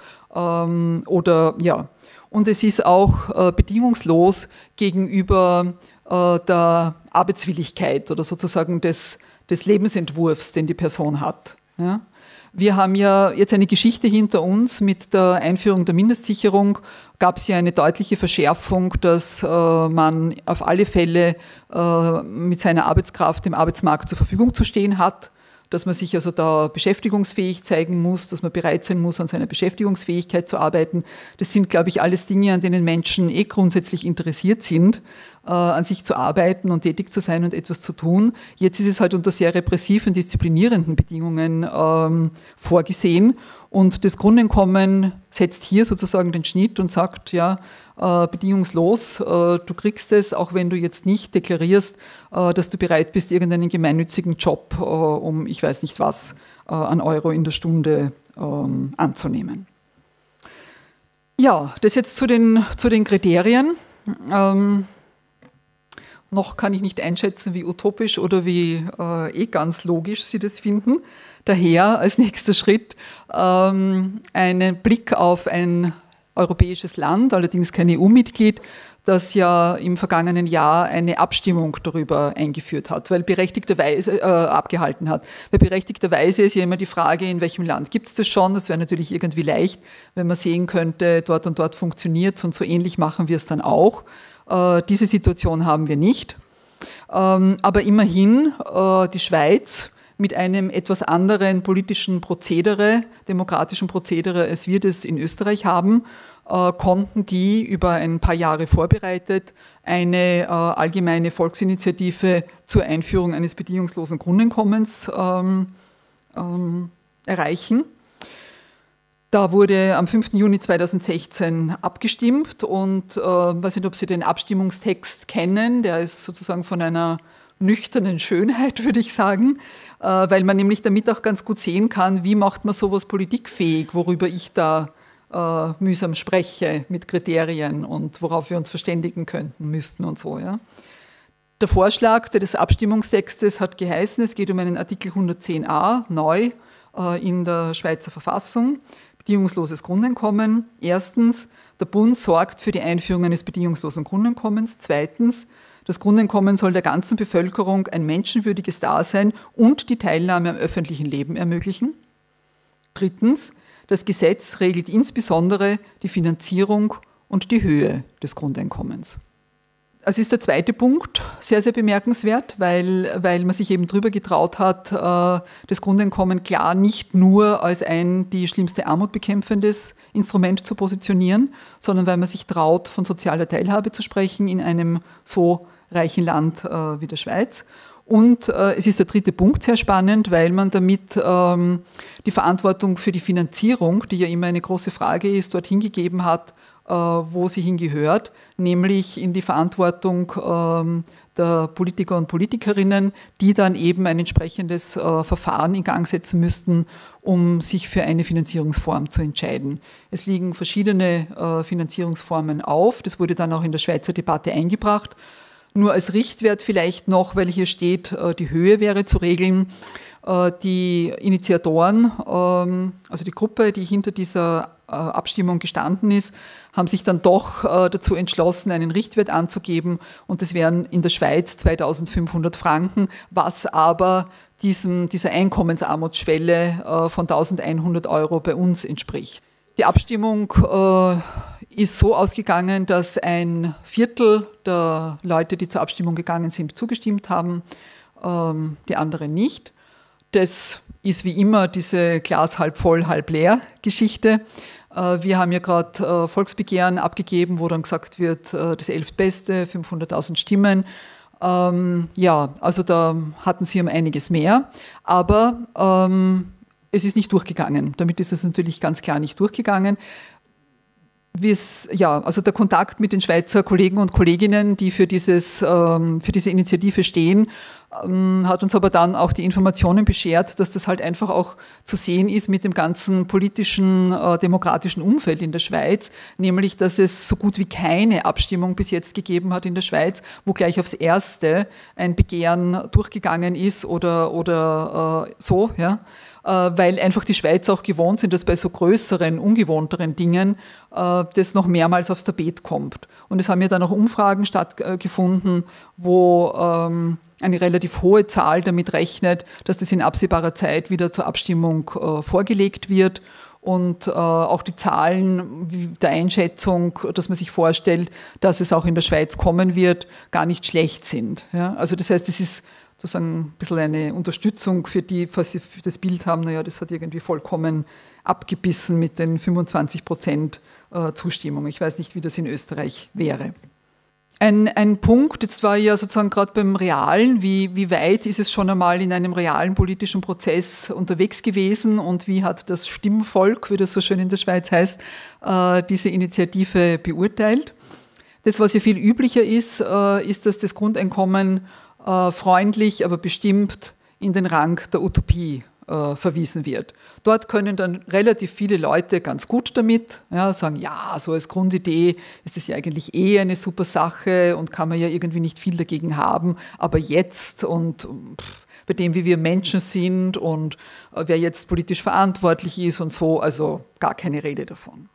Und es ist auch bedingungslos gegenüber der Arbeitswilligkeit oder sozusagen des Lebensentwurfs, den die Person hat. Ja? Wir haben ja jetzt eine Geschichte hinter uns. Mit der Einführung der Mindestsicherung gab es ja eine deutliche Verschärfung, dass man auf alle Fälle mit seiner Arbeitskraft dem Arbeitsmarkt zur Verfügung zu stehen hat, dass man sich also da beschäftigungsfähig zeigen muss, dass man bereit sein muss, an seiner Beschäftigungsfähigkeit zu arbeiten. Das sind, glaube ich, alles Dinge, an denen Menschen grundsätzlich interessiert sind, an sich zu arbeiten und tätig zu sein und etwas zu tun. Jetzt ist es halt unter sehr repressiven, disziplinierenden Bedingungen vorgesehen. Und das Grundeinkommen setzt hier sozusagen den Schnitt und sagt, ja, bedingungslos, du kriegst es, auch wenn du jetzt nicht deklarierst, dass du bereit bist, irgendeinen gemeinnützigen Job um ich weiß nicht was an Euro in der Stunde anzunehmen. Ja, das jetzt zu den Kriterien. Noch kann ich nicht einschätzen, wie utopisch oder wie ganz logisch Sie das finden. Daher als nächster Schritt einen Blick auf ein europäisches Land, allerdings kein EU-Mitglied, das ja im vergangenen Jahr eine Abstimmung darüber eingeführt hat, abgehalten hat. Weil berechtigterweise ist ja immer die Frage, in welchem Land gibt es das schon? Das wäre natürlich irgendwie leicht, wenn man sehen könnte, dort und dort funktioniert es und so ähnlich machen wir es dann auch. Diese Situation haben wir nicht. Aber immerhin die Schweiz mit einem etwas anderen politischen Prozedere, demokratischen Prozedere, als wir das in Österreich haben, konnten die über ein paar Jahre vorbereitet eine allgemeine Volksinitiative zur Einführung eines bedingungslosen Grundeinkommens erreichen. Da wurde am 5. Juni 2016 abgestimmt und weiß nicht, ob Sie den Abstimmungstext kennen, der ist sozusagen von einer nüchternen Schönheit, würde ich sagen, weil man nämlich damit auch ganz gut sehen kann, wie macht man sowas politikfähig, worüber ich da mühsam spreche mit Kriterien und worauf wir uns verständigen müssten und so. Ja. Der Vorschlag des Abstimmungstextes hat geheißen, es geht um einen Artikel 110a, neu in der Schweizer Verfassung, bedingungsloses Grundeinkommen. Erstens, der Bund sorgt für die Einführung eines bedingungslosen Grundeinkommens. Zweitens, das Grundeinkommen soll der ganzen Bevölkerung ein menschenwürdiges Dasein und die Teilnahme am öffentlichen Leben ermöglichen. Drittens, das Gesetz regelt insbesondere die Finanzierung und die Höhe des Grundeinkommens. Also ist der zweite Punkt sehr, sehr bemerkenswert, weil man sich eben drüber getraut hat, das Grundeinkommen klar nicht nur als ein die schlimmste Armut bekämpfendes Instrument zu positionieren, sondern weil man sich traut, von sozialer Teilhabe zu sprechen in einem so reichen Land wie der Schweiz. Und es ist der dritte Punkt sehr spannend, weil man damit die Verantwortung für die Finanzierung, die ja immer eine große Frage ist, dorthin gegeben hat, wo sie hingehört, nämlich in die Verantwortung der Politiker und Politikerinnen, die dann eben ein entsprechendes Verfahren in Gang setzen müssten, um sich für eine Finanzierungsform zu entscheiden. Es liegen verschiedene Finanzierungsformen auf. Das wurde dann auch in der Schweizer Debatte eingebracht. Nur als Richtwert vielleicht noch, weil hier steht, die Höhe wäre zu regeln. Die Initiatoren, also die Gruppe, die hinter dieser Abstimmung gestanden ist, haben sich dann doch dazu entschlossen, einen Richtwert anzugeben, und das wären in der Schweiz 2.500 Franken, was aber dieser Einkommensarmutsschwelle von 1.100 Euro bei uns entspricht. Die Abstimmung ist so ausgegangen, dass ein Viertel der Leute, die zur Abstimmung gegangen sind, zugestimmt haben, die anderen nicht. Das ist wie immer diese Glas halb voll, halb leer Geschichte. Wir haben ja gerade Volksbegehren abgegeben, wo dann gesagt wird, das 11. Beste, 500.000 Stimmen. Ja, also da hatten sie um einiges mehr, aber es ist nicht durchgegangen. Damit ist es natürlich ganz klar nicht durchgegangen. Ja, also der Kontakt mit den Schweizer Kollegen und Kolleginnen, die für diese Initiative stehen, hat uns aber dann auch die Informationen beschert, dass das halt einfach auch zu sehen ist mit dem ganzen politischen, demokratischen Umfeld in der Schweiz, nämlich, dass es so gut wie keine Abstimmung bis jetzt gegeben hat in der Schweiz, wo gleich aufs Erste ein Begehren durchgegangen ist oder so, ja. Weil einfach die Schweizer auch gewohnt sind, dass bei so größeren, ungewohnteren Dingen das noch mehrmals aufs Tapet kommt. Und es haben ja dann auch Umfragen stattgefunden, wo eine relativ hohe Zahl damit rechnet, dass das in absehbarer Zeit wieder zur Abstimmung vorgelegt wird. Und auch die Zahlen der Einschätzung, dass man sich vorstellt, dass es auch in der Schweiz kommen wird, gar nicht schlecht sind. Ja? Also das heißt, es ist sozusagen ein bisschen eine Unterstützung für die, was sie für das Bild haben, naja, das hat irgendwie vollkommen abgebissen mit den 25% Zustimmung. Ich weiß nicht, wie das in Österreich wäre. Ein Punkt, jetzt war ja sozusagen gerade beim Realen, wie weit ist es schon einmal in einem realen politischen Prozess unterwegs gewesen und wie hat das Stimmvolk, wie das so schön in der Schweiz heißt, diese Initiative beurteilt? Das, was ja viel üblicher ist, ist, dass das Grundeinkommen freundlich, aber bestimmt in den Rang der Utopie verwiesen wird. Dort können dann relativ viele Leute ganz gut damit sagen, ja, so als Grundidee ist es ja eigentlich eine super Sache und kann man ja irgendwie nicht viel dagegen haben, aber jetzt und bei dem, wie wir Menschen sind und wer jetzt politisch verantwortlich ist und so, also gar keine Rede davon.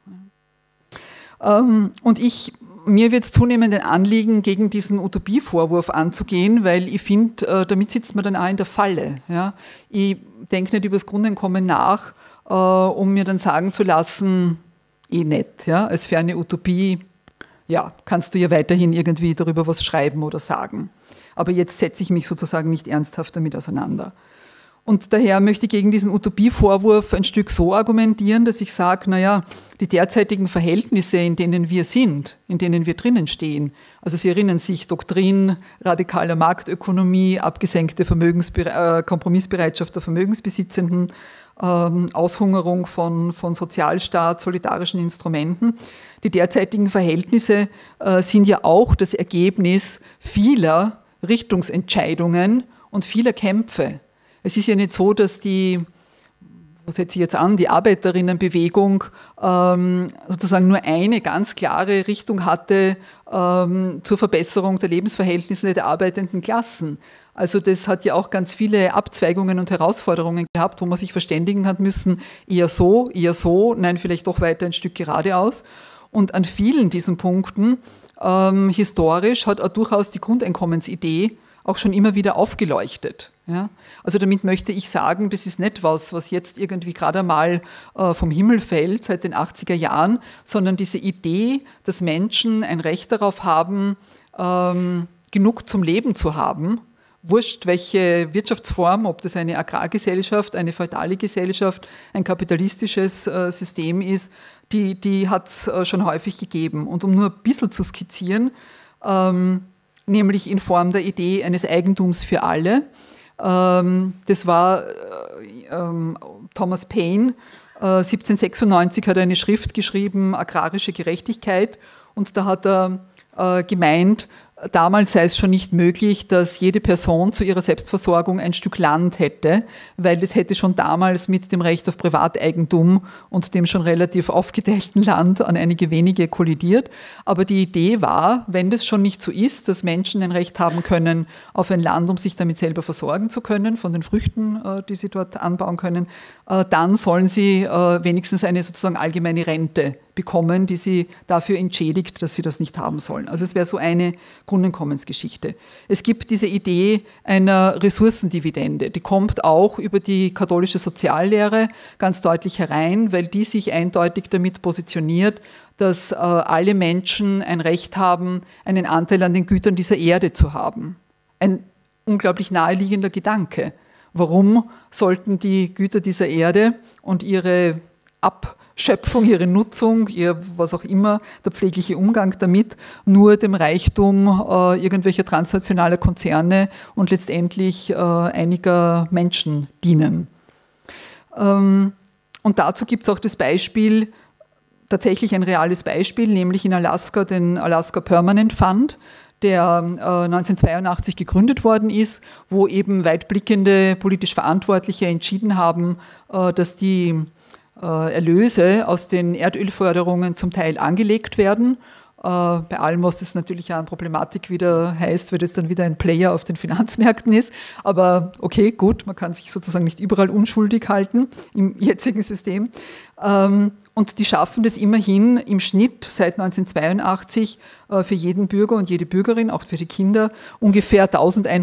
Und mir wird es zunehmend ein Anliegen, gegen diesen Utopievorwurf anzugehen, weil ich finde, damit sitzt man dann auch in der Falle. Ja? Ich denke nicht über das Grundeinkommen nach, um mir dann sagen zu lassen, nicht. Ja? Als ferne Utopie, ja, kannst du ja weiterhin irgendwie darüber was schreiben oder sagen. Aber jetzt setze ich mich sozusagen nicht ernsthaft damit auseinander. Und daher möchte ich gegen diesen Utopievorwurf ein Stück so argumentieren, dass ich sage, naja, die derzeitigen Verhältnisse, in denen wir sind, in denen wir drinnen stehen, also Sie erinnern sich, Doktrin radikaler Marktökonomie, abgesenkte Kompromissbereitschaft der Vermögensbesitzenden, Aushungerung von Sozialstaat, solidarischen Instrumenten. Die derzeitigen Verhältnisse sind ja auch das Ergebnis vieler Richtungsentscheidungen und vieler Kämpfe. Es ist ja nicht so, dass die Arbeiterinnenbewegung sozusagen nur eine ganz klare Richtung hatte zur Verbesserung der Lebensverhältnisse der arbeitenden Klassen. Also das hat ja auch ganz viele Abzweigungen und Herausforderungen gehabt, wo man sich verständigen hat müssen, eher so, nein, vielleicht doch weiter ein Stück geradeaus. Und an vielen diesen Punkten historisch hat auch durchaus die Grundeinkommensidee auch schon immer wieder aufgeleuchtet. Ja? Also damit möchte ich sagen, das ist nicht was jetzt irgendwie gerade einmal vom Himmel fällt seit den 80er Jahren, sondern diese Idee, dass Menschen ein Recht darauf haben, genug zum Leben zu haben, wurscht welche Wirtschaftsform, ob das eine Agrargesellschaft, eine feudale Gesellschaft, ein kapitalistisches System ist, die hat es schon häufig gegeben. Und um nur ein bisschen zu skizzieren, nämlich in Form der Idee eines Eigentums für alle. Das war Thomas Paine. 1796 hat er eine Schrift geschrieben, Agrarische Gerechtigkeit, und da hat er gemeint, damals sei es schon nicht möglich, dass jede Person zu ihrer Selbstversorgung ein Stück Land hätte, weil das hätte schon damals mit dem Recht auf Privateigentum und dem schon relativ aufgeteilten Land an einige wenige kollidiert. Aber die Idee war, wenn das schon nicht so ist, dass Menschen ein Recht haben können auf ein Land, um sich damit selber versorgen zu können, von den Früchten, die sie dort anbauen können, dann sollen sie wenigstens eine sozusagen allgemeine Rente bekommen, die sie dafür entschädigt, dass sie das nicht haben sollen. Also es wäre so eine Grundeinkommensgeschichte. Es gibt diese Idee einer Ressourcendividende, die kommt auch über die katholische Soziallehre ganz deutlich herein, weil die sich eindeutig damit positioniert, dass alle Menschen ein Recht haben, einen Anteil an den Gütern dieser Erde zu haben. Ein unglaublich naheliegender Gedanke. Warum sollten die Güter dieser Erde und ihre Abschöpfung, ihre Nutzung, ihr was auch immer, der pflegliche Umgang damit, nur dem Reichtum irgendwelcher transnationaler Konzerne und letztendlich einiger Menschen dienen? Und dazu gibt es auch das Beispiel, tatsächlich ein reales Beispiel, nämlich in Alaska den Alaska Permanent Fund, der 1982 gegründet worden ist, wo eben weitblickende politisch Verantwortliche entschieden haben, dass die Erlöse aus den Erdölförderungen zum Teil angelegt werden. Bei allem, was das natürlich auch an Problematik wieder heißt, weil das dann wieder ein Player auf den Finanzmärkten ist. Aber okay, gut, man kann sich sozusagen nicht überall unschuldig halten im jetzigen System. Und die schaffen das immerhin im Schnitt seit 1982 für jeden Bürger und jede Bürgerin, auch für die Kinder, ungefähr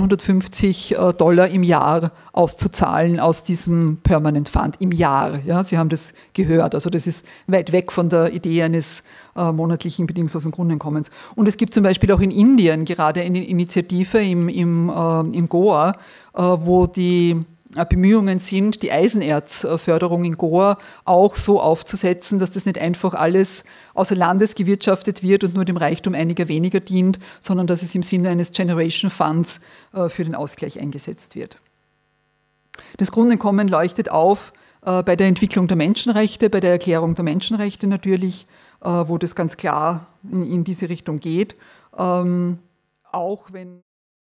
$1.150 im Jahr auszuzahlen aus diesem Permanent Fund im Jahr. Ja, Sie haben das gehört. Also das ist weit weg von der Idee eines monatlichen bedingungslosen Grundeinkommens. Und es gibt zum Beispiel auch in Indien gerade eine Initiative im Goa, wo die Bemühungen sind, die Eisenerzförderung in Goa auch so aufzusetzen, dass das nicht einfach alles außer Landes gewirtschaftet wird und nur dem Reichtum einiger weniger dient, sondern dass es im Sinne eines Generation Funds für den Ausgleich eingesetzt wird. Das Grundeinkommen leuchtet auf bei der Entwicklung der Menschenrechte, bei der Erklärung der Menschenrechte natürlich, wo das ganz klar in diese Richtung geht, auch wenn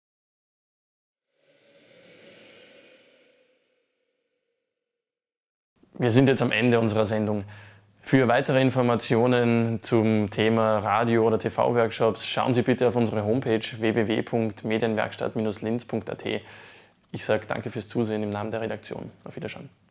Wir sind jetzt am Ende unserer Sendung. Für weitere Informationen zum Thema Radio- oder TV-Workshops schauen Sie bitte auf unsere Homepage www.medienwerkstatt-linz.at. Ich sage danke fürs Zusehen im Namen der Redaktion. Auf Wiedersehen.